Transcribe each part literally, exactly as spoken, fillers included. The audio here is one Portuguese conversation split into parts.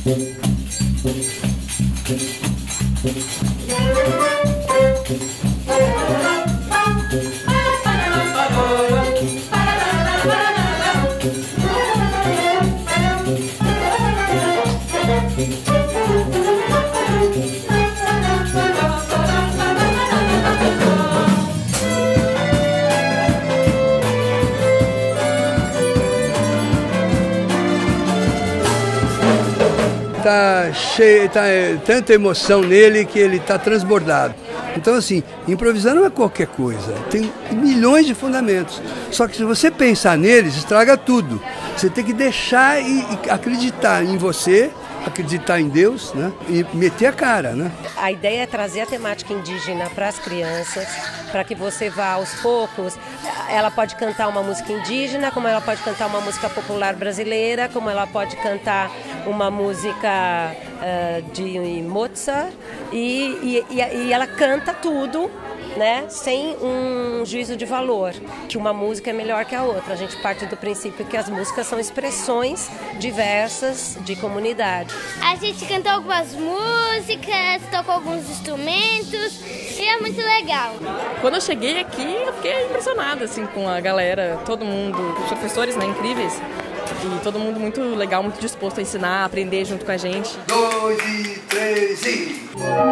Tá cheio, tá é, tanta emoção nele que ele está transbordado. Então, assim, improvisar não é qualquer coisa, tem milhões de fundamentos. Só que se você pensar neles, estraga tudo. Você tem que deixar e, e acreditar em você, acreditar em Deus, né? E meter a cara, né? A ideia é trazer a temática indígena para as crianças, para que você vá aos poucos. Ela pode cantar uma música indígena, como ela pode cantar uma música popular brasileira, como ela pode cantar uma música uh, de Mozart, e, e, e ela canta tudo, né, sem um juízo de valor, que uma música é melhor que a outra. A gente parte do princípio que as músicas são expressões diversas de comunidade. A gente cantou algumas músicas, tocou alguns instrumentos e é muito legal. Quando eu cheguei aqui, eu fiquei impressionada assim, com a galera, todo mundo, os professores, né, incríveis. E todo mundo muito legal, muito disposto a ensinar, a aprender junto com a gente. Dois e três e...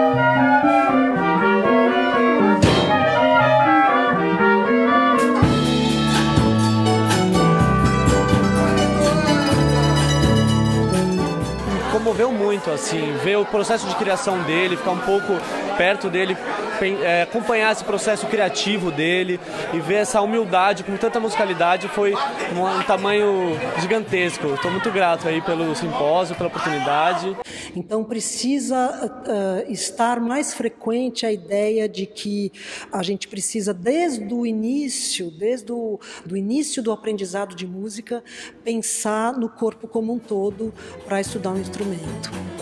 Comoveu muito, assim, ver o processo de criação dele, ficar um pouco perto dele, é, acompanhar esse processo criativo dele e ver essa humildade com tanta musicalidade foi um, um tamanho gigantesco. Estou muito grato aí pelo simpósio, pela oportunidade. Então precisa uh, estar mais frequente a ideia de que a gente precisa, desde o início, desde o do início do aprendizado de música, pensar no corpo como um todo para estudar um instrumento.